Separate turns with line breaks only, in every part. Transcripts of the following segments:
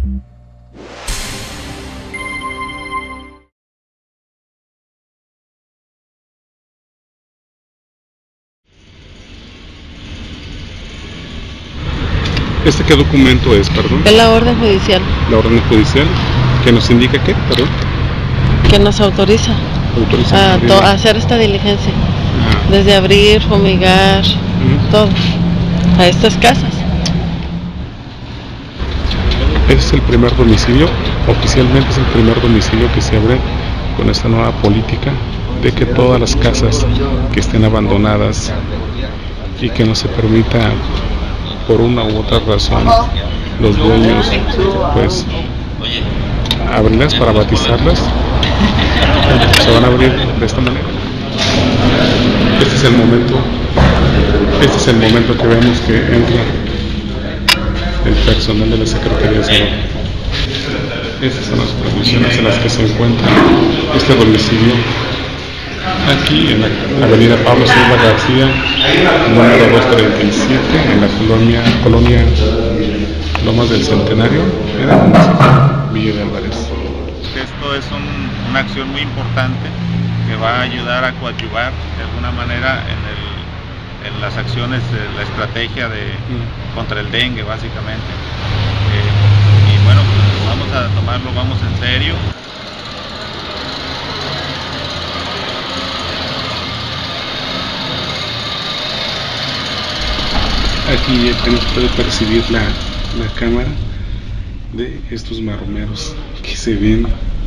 ¿Qué documento es, perdón?
Es la orden judicial.
La orden judicial, que nos indica qué, perdón.
Que nos autoriza a hacer esta diligencia. Desde abrir, fumigar, todo, a estas casas.
Es el primer domicilio, oficialmente es el primer domicilio que se abre con esta nueva política de que todas las casas que estén abandonadas y que no se permita por una u otra razón los dueños pues abrirlas para batizarlas, se van a abrir de esta manera. Este es el momento que vemos que entra el personal de la Secretaría de Salud. Estas son las condiciones en las que se encuentra este domicilio aquí en la avenida Pablo Silva García, número 237, en la colonia Lomas del Centenario, en el municipio Villa de Álvarez.
Esto es una acción muy importante que va a ayudar a coadyuvar de alguna manera en las acciones de la estrategia contra el dengue, básicamente. Y bueno, pues vamos a tomarlo, vamos en serio.
Aquí apenas puede percibir la cámara de estos marromeros que se ven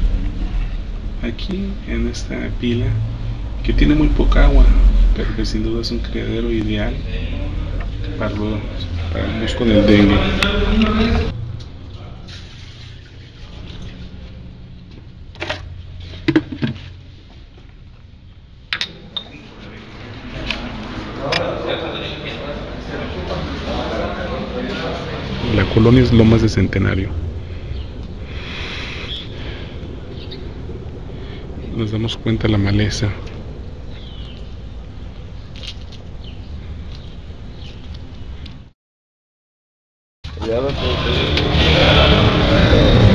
aquí en esta pila, que tiene muy poca agua, pero que sin duda es un criadero ideal para el mosco del dengue. La colonia es Lomas de Centenario. Nos damos cuenta de la maleza.
Ya